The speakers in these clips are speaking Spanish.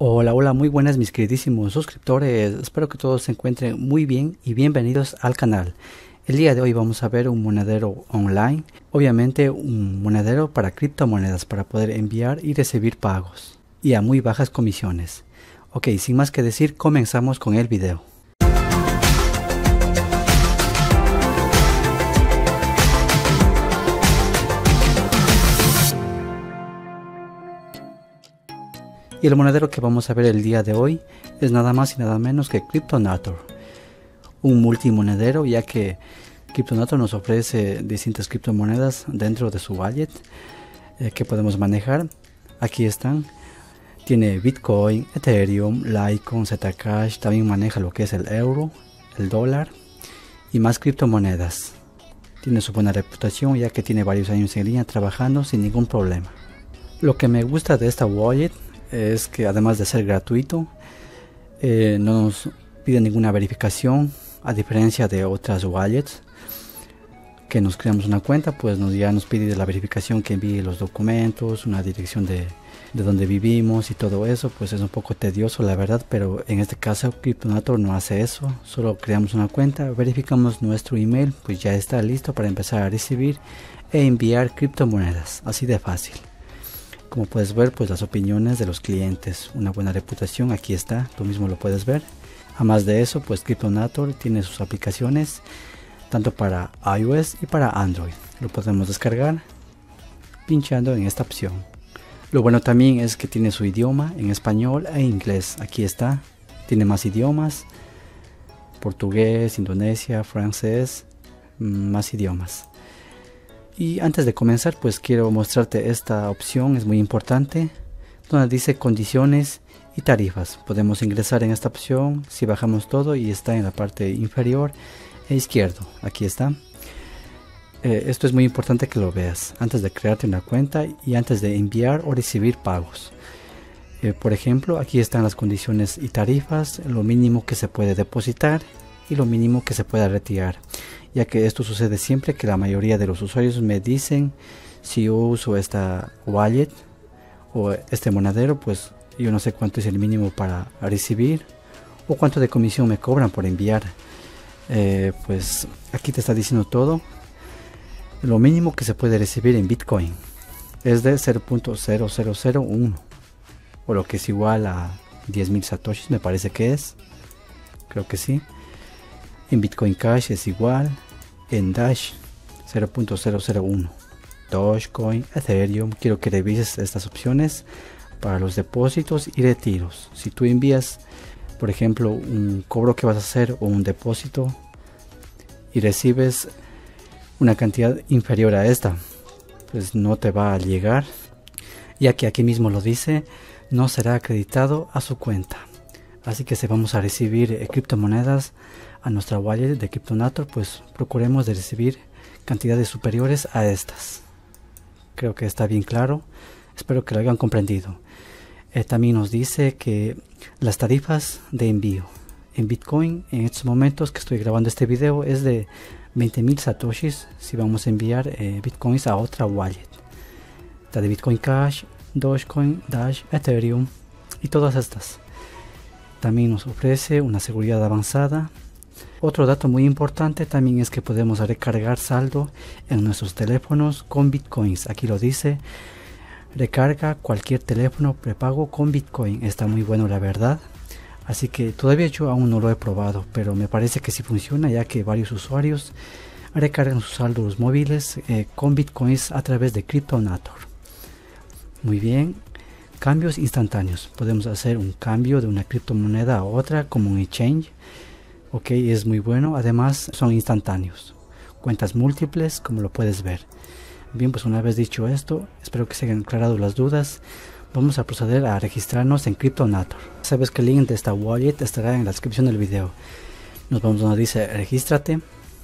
Hola, hola, muy buenas mis queridísimos suscriptores, espero que todos se encuentren muy bien y bienvenidos al canal. El día de hoy vamos a ver un monedero online, obviamente un monedero para criptomonedas para poder enviar y recibir pagos y a muy bajas comisiones. Ok, sin más que decir, comenzamos con el video. Y el monedero que vamos a ver el día de hoy es nada más y nada menos que Cryptonator, un multimonedero, ya que Cryptonator nos ofrece distintas criptomonedas dentro de su wallet que podemos manejar. Aquí están, tiene Bitcoin, Ethereum, Litecoin, Zcash, también maneja lo que es el euro, el dólar y más criptomonedas. Tiene su buena reputación ya que tiene varios años en línea trabajando sin ningún problema. Lo que me gusta de esta wallet es que además de ser gratuito, no nos pide ninguna verificación, a diferencia de otras wallets que nos creamos una cuenta, pues ya nos pide la verificación, que envíe los documentos, una dirección de donde vivimos y todo eso. Pues es un poco tedioso la verdad, pero en este caso Cryptonator no hace eso. Solo creamos una cuenta, verificamos nuestro email, pues ya está listo para empezar a recibir e enviar criptomonedas, así de fácil. Como puedes ver, pues las opiniones de los clientes, una buena reputación, aquí está, tú mismo lo puedes ver. Además de eso, pues Cryptonator tiene sus aplicaciones tanto para iOS y para Android. Lo podemos descargar pinchando en esta opción. Lo bueno también es que tiene su idioma en español e inglés, aquí está. Tiene más idiomas, portugués, indonesia, francés, más idiomas. Y antes de comenzar, pues quiero mostrarte esta opción, es muy importante, donde dice condiciones y tarifas. Podemos ingresar en esta opción si bajamos todo y está en la parte inferior e izquierdo. Aquí está. Esto es muy importante que lo veas antes de crearte una cuenta y antes de enviar o recibir pagos. Por ejemplo, aquí están las condiciones y tarifas, lo mínimo que se puede depositar y lo mínimo que se pueda retirar, ya que esto sucede siempre que la mayoría de los usuarios me dicen: si yo uso esta wallet o este monedero, pues yo no sé cuánto es el mínimo para recibir o cuánto de comisión me cobran por enviar. Pues aquí te está diciendo todo. Lo mínimo que se puede recibir en Bitcoin es de 0.0001 o lo que es igual a 10.000 satoshis, me parece que es, creo que sí. En Bitcoin Cash es igual, en Dash 0.001, Dogecoin, Ethereum. Quiero que revises estas opciones para los depósitos y retiros. Si tú envías, por ejemplo, un cobro que vas a hacer o un depósito y recibes una cantidad inferior a esta, pues no te va a llegar, ya que aquí mismo lo dice, no será acreditado a su cuenta. Así que si vamos a recibir criptomonedas a nuestra wallet de Cryptonator, pues procuremos de recibir cantidades superiores a estas. Creo que está bien claro, espero que lo hayan comprendido. También nos dice que las tarifas de envío en Bitcoin en estos momentos que estoy grabando este video es de 20.000 satoshis si vamos a enviar bitcoins a otra wallet. Está de Bitcoin Cash, Dogecoin, Dash, Ethereum y todas estas. También nos ofrece una seguridad avanzada. Otro dato muy importante también es que podemos recargar saldo en nuestros teléfonos con bitcoins. Aquí lo dice, recarga cualquier teléfono prepago con bitcoin. Está muy bueno la verdad. Así que todavía yo aún no lo he probado, pero me parece que sí funciona, ya que varios usuarios recargan sus saldos móviles con bitcoins a través de Cryptonator. Muy bien. Cambios instantáneos. Podemos hacer un cambio de una criptomoneda a otra como un exchange. Ok, es muy bueno. Además son instantáneos. Cuentas múltiples, como lo puedes ver. Bien, pues una vez dicho esto, espero que se hayan aclarado las dudas. Vamos a proceder a registrarnos en Cryptonator. Sabes que el link de esta wallet estará en la descripción del video. Nos vamos donde dice regístrate.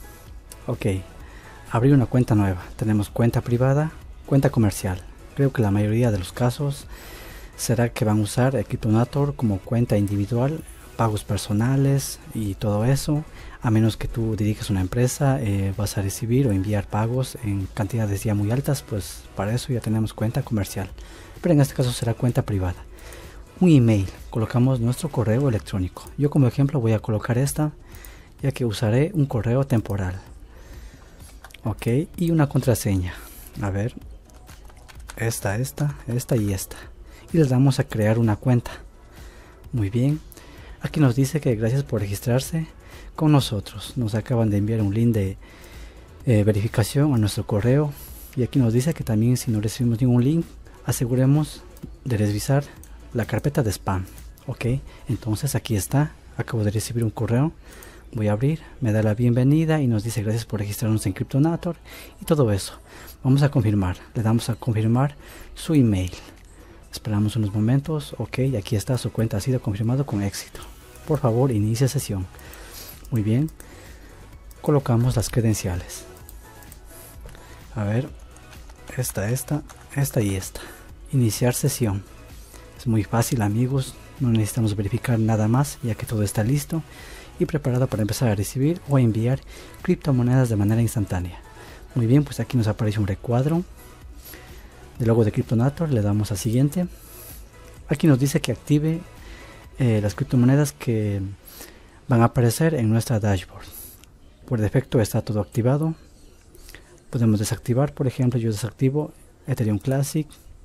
Ok, abrir una cuenta nueva. Tenemos cuenta privada, cuenta comercial. Creo que la mayoría de los casos será que van a usar Cryptonator como cuenta individual, pagos personales y todo eso. A menos que tú diriges una empresa, vas a recibir o enviar pagos en cantidades ya muy altas, pues para eso ya tenemos cuenta comercial. Pero en este caso será cuenta privada. Un email colocamos nuestro correo electrónico. Yo como ejemplo voy a colocar esta, ya que usaré un correo temporal. Ok, y una contraseña. A ver, esta y esta. Y les damos a crear una cuenta. Muy bien. Aquí nos dice que gracias por registrarse con nosotros. Nos acaban de enviar un link de verificación a nuestro correo. Y aquí nos dice que también si no recibimos ningún link, aseguremos de revisar la carpeta de spam. Ok, entonces aquí está. Acabo de recibir un correo. Voy a abrir, me da la bienvenida y nos dice gracias por registrarnos en Cryptonator y todo eso. Vamos a confirmar, le damos a confirmar su email. Esperamos unos momentos. Ok, aquí está, su cuenta ha sido confirmado con éxito. Por favor, inicie sesión. Muy bien, colocamos las credenciales. A ver, esta y esta. Iniciar sesión. Es muy fácil, amigos, no necesitamos verificar nada más, ya que todo está listo y preparado para empezar a recibir o enviar criptomonedas de manera instantánea. Muy bien, pues aquí nos aparece un recuadro del logo de Cryptonator. Le damos a siguiente. Aquí nos dice que active las criptomonedas que van a aparecer en nuestra dashboard. Por defecto está todo activado. Podemos desactivar, por ejemplo, yo desactivo Ethereum Classic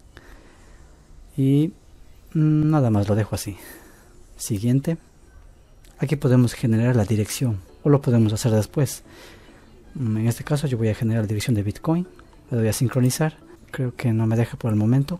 y nada más, lo dejo así. Siguiente. Aquí podemos generar la dirección o lo podemos hacer después. En este caso yo voy a generar la dirección de Bitcoin. Le doy a sincronizar. Creo que no me deja por el momento.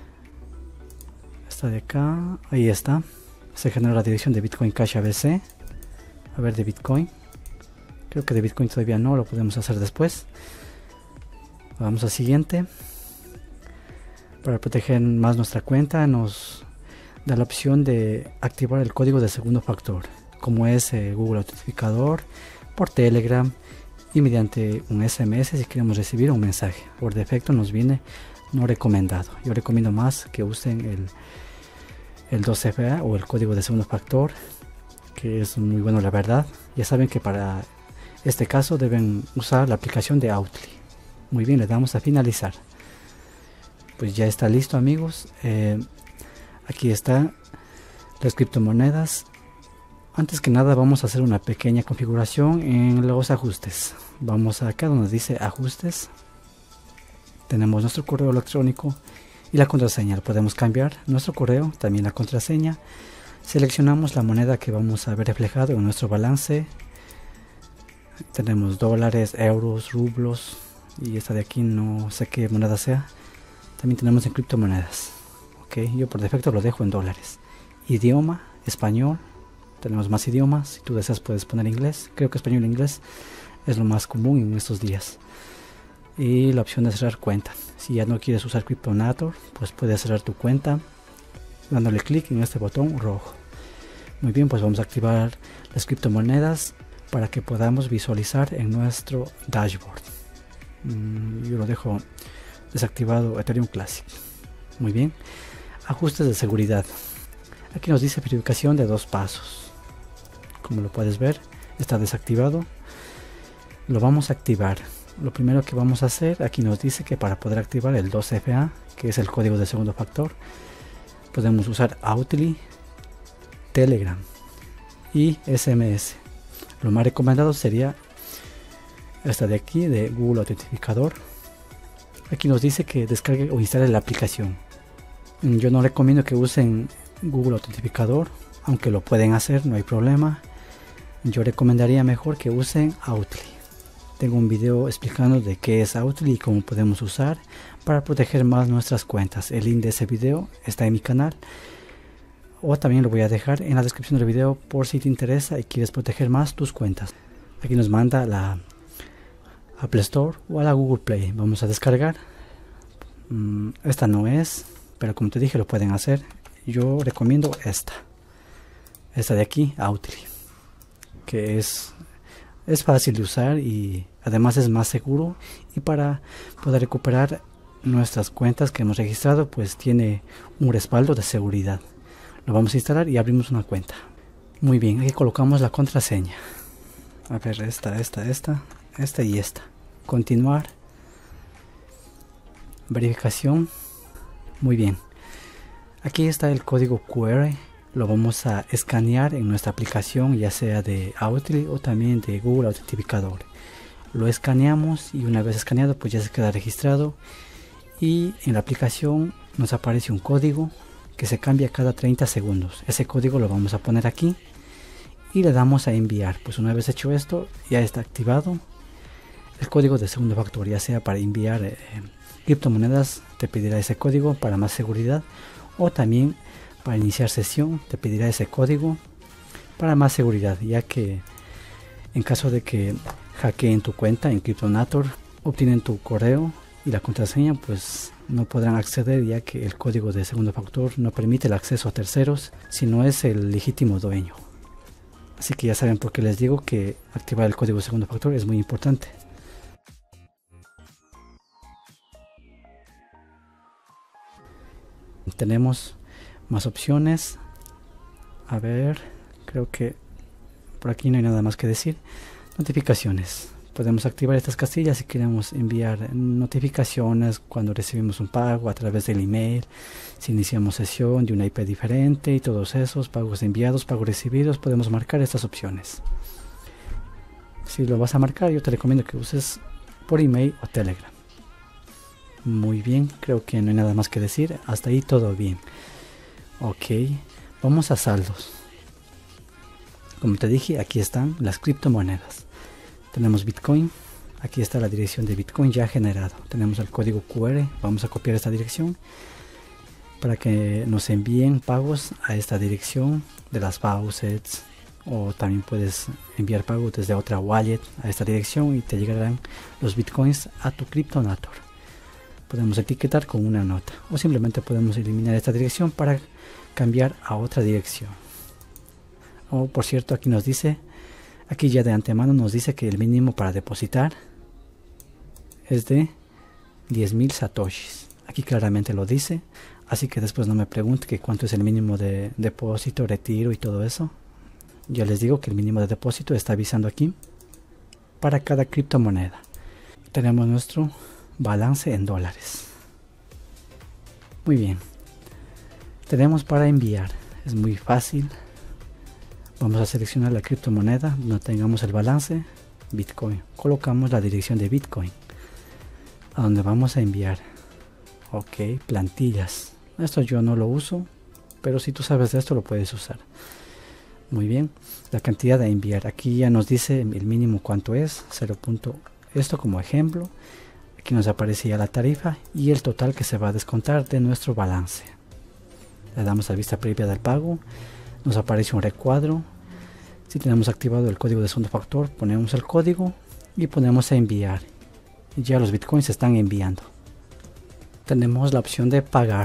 Esta de acá, ahí está. Se generó la dirección de Bitcoin Cash ABC. A ver, de Bitcoin. Creo que de Bitcoin todavía no, lo podemos hacer después. Vamos a siguiente. Para proteger más nuestra cuenta nos da la opción de activar el código de segundo factor, como es Google Autentificador, por Telegram y mediante un SMS si queremos recibir un mensaje. Por defecto nos viene no recomendado. Yo recomiendo más que usen el 2FA o el código de segundo factor, que es muy bueno, la verdad. Ya saben que para este caso deben usar la aplicación de Autli. Muy bien, le damos a finalizar. Pues ya está listo, amigos. Aquí están las criptomonedas. Antes que nada vamos a hacer una pequeña configuración en los ajustes. Vamos acá donde dice ajustes. Tenemos nuestro correo electrónico y la contraseña. Podemos cambiar nuestro correo, también la contraseña. Seleccionamos la moneda que vamos a ver reflejado en nuestro balance. Tenemos dólares, euros, rublos y esta de aquí no sé qué moneda sea. También tenemos en criptomonedas. Ok, yo por defecto lo dejo en dólares. Idioma, español. Tenemos más idiomas. Si tú deseas puedes poner inglés. Creo que español e inglés es lo más común en estos días. Y la opción de cerrar cuenta. Si ya no quieres usar Cryptonator, pues puedes cerrar tu cuenta dándole clic en este botón rojo. Muy bien, pues vamos a activar las criptomonedas para que podamos visualizar en nuestro dashboard. Yo lo dejo desactivado Ethereum Classic. Muy bien, ajustes de seguridad. Aquí nos dice verificación de 2 pasos. Como lo puedes ver, está desactivado. Lo vamos a activar. Lo primero que vamos a hacer, aquí nos dice que para poder activar el 2FA, que es el código de segundo factor, podemos usar Autli, Telegram y SMS. Lo más recomendado sería esta de aquí, de Google Autentificador. Aquí nos dice que descargue o instale la aplicación. Yo no recomiendo que usen Google Autentificador, aunque lo pueden hacer, no hay problema. Yo recomendaría mejor que usen Autli. Tengo un video explicando de qué es Autli y cómo podemos usar para proteger más nuestras cuentas. El link de ese video está en mi canal, o también lo voy a dejar en la descripción del video por si te interesa y quieres proteger más tus cuentas. Aquí nos manda a la Apple Store o a la Google Play. Vamos a descargar. Esta no es, pero como te dije lo pueden hacer. Yo recomiendo esta de aquí, Autli, que es fácil de usar y además es más seguro, y para poder recuperar nuestras cuentas que hemos registrado pues tiene un respaldo de seguridad. Lo vamos a instalar y abrimos una cuenta. Muy bien, aquí colocamos la contraseña. A ver, esta y esta. Continuar. Verificación. Muy bien. Aquí está el código QR lo vamos a escanear en nuestra aplicación, ya sea de Outlook o también de Google Autentificador. Lo escaneamos y una vez escaneado pues ya se queda registrado, y en la aplicación nos aparece un código que se cambia cada 30 segundos. Ese código lo vamos a poner aquí y le damos a enviar. Pues una vez hecho esto, ya está activado el código de segundo factor, ya sea para enviar criptomonedas, te pedirá ese código para más seguridad, o también para iniciar sesión te pedirá ese código para más seguridad, ya que en caso de que hackeen tu cuenta en CryptoNator, obtienen tu correo y la contraseña, pues no podrán acceder, ya que el código de segundo factor no permite el acceso a terceros si no es el legítimo dueño. Así que ya saben por qué les digo que activar el código de segundo factor es muy importante. Tenemos más opciones. A ver, creo que por aquí no hay nada más que decir. Notificaciones. Podemos activar estas casillas si queremos enviar notificaciones cuando recibimos un pago a través del email, si iniciamos sesión de una IP diferente y todos esos pagos enviados, pagos recibidos. Podemos marcar estas opciones. Si lo vas a marcar, yo te recomiendo que uses por email o Telegram. Muy bien, creo que no hay nada más que decir. Hasta ahí todo bien. Ok, vamos a saldos. Como te dije, aquí están las criptomonedas. Tenemos Bitcoin. Aquí está la dirección de Bitcoin ya generado. Tenemos el código QR. Vamos a copiar esta dirección para que nos envíen pagos a esta dirección de las faucets, o también puedes enviar pagos desde otra wallet a esta dirección y te llegarán los Bitcoins a tu CryptoNator. Podemos etiquetar con una nota, o simplemente podemos eliminar esta dirección para cambiar a otra dirección. O por cierto, aquí nos dice, aquí ya de antemano nos dice que el mínimo para depositar es de 10.000 satoshis. Aquí claramente lo dice, así que después no me pregunte que cuánto es el mínimo de depósito, retiro y todo eso. Yo les digo que el mínimo de depósito está avisando aquí para cada criptomoneda. Tenemos nuestro balance en dólares. Muy bien. Tenemos para enviar. Es muy fácil. Vamos a seleccionar la criptomoneda donde tengamos el balance. Bitcoin. Colocamos la dirección de Bitcoin a donde vamos a enviar. Ok, plantillas. Esto yo no lo uso, pero si tú sabes de esto lo puedes usar. Muy bien. La cantidad a enviar. Aquí ya nos dice el mínimo cuánto es. 0. Esto como ejemplo. Aquí nos aparece ya la tarifa y el total que se va a descontar de nuestro balance. Le damos a vista previa del pago. Nos aparece un recuadro. Si tenemos activado el código de segundo factor, ponemos el código y ponemos a enviar. Y ya los bitcoins se están enviando. Tenemos la opción de pagar.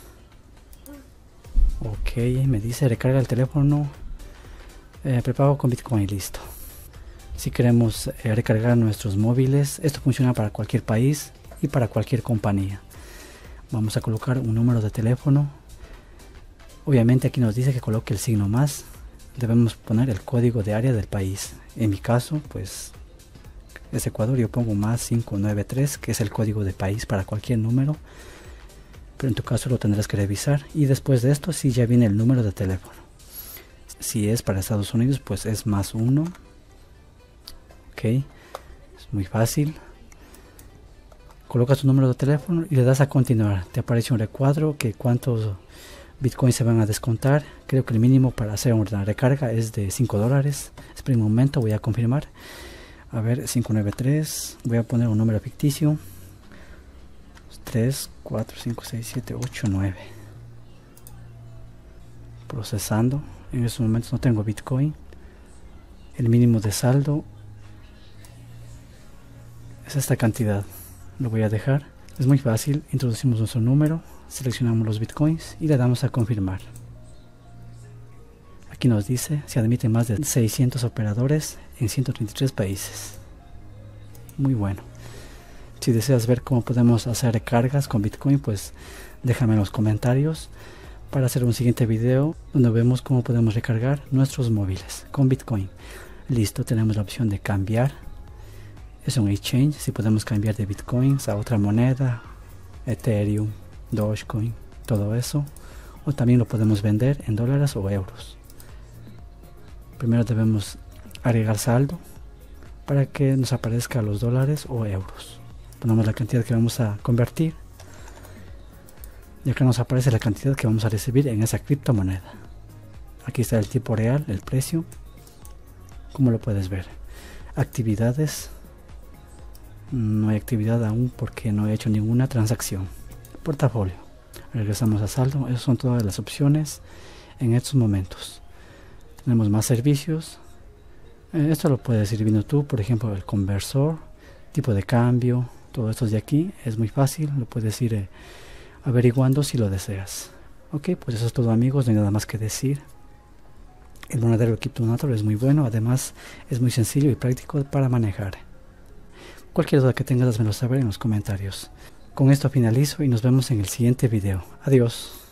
Ok, me dice recarga el teléfono. Prepago con bitcoin, listo. Si queremos recargar nuestros móviles, esto funciona para cualquier país y para cualquier compañía. Vamos a colocar un número de teléfono. Obviamente aquí nos dice que coloque el signo más. Debemos poner el código de área del país. En mi caso, pues es Ecuador, yo pongo más 593, que es el código de país para cualquier número. Pero en tu caso lo tendrás que revisar. Y después de esto, sí, ya viene el número de teléfono. Si es para Estados Unidos, pues es +1. Ok, es muy fácil. Colocas tu número de teléfono y le das a continuar. Te aparece un recuadro que cuántos bitcoins se van a descontar. Creo que el mínimo para hacer una recarga es de $5. Espera un momento, voy a confirmar. A ver, 593. Voy a poner un número ficticio. 3, 4, 5, 6, 7, 8, 9. Procesando. En estos momentos no tengo bitcoin. El mínimo de saldo es esta cantidad. Lo voy a dejar. Es muy fácil. Introducimos nuestro número, seleccionamos los bitcoins y le damos a confirmar. Aquí nos dice se admiten más de 600 operadores en 133 países. Muy bueno. Si deseas ver cómo podemos hacer recargas con bitcoin, pues déjame en los comentarios para hacer un siguiente video donde vemos cómo podemos recargar nuestros móviles con bitcoin. Listo, tenemos la opción de cambiar. Es un exchange, si podemos cambiar de bitcoins a otra moneda, Ethereum, Dogecoin, todo eso, o también lo podemos vender en dólares o euros. Primero debemos agregar saldo para que nos aparezca los dólares o euros. Ponemos la cantidad que vamos a convertir y acá nos aparece la cantidad que vamos a recibir en esa criptomoneda. Aquí está el tipo real, el precio, como lo puedes ver. Actividades, no hay actividad aún porque no he hecho ninguna transacción. Portafolio, regresamos a saldo. Esas son todas las opciones en estos momentos. Tenemos más servicios. Esto lo puedes ir viendo tú, por ejemplo el conversor, tipo de cambio, todo esto de aquí es muy fácil, lo puedes ir averiguando si lo deseas. Ok, pues eso es todo, amigos, no hay nada más que decir. El monedero de CryptoNator es muy bueno, además es muy sencillo y práctico para manejar. Cualquier duda que tengas, házmelo saber en los comentarios. Con esto finalizo y nos vemos en el siguiente video. Adiós.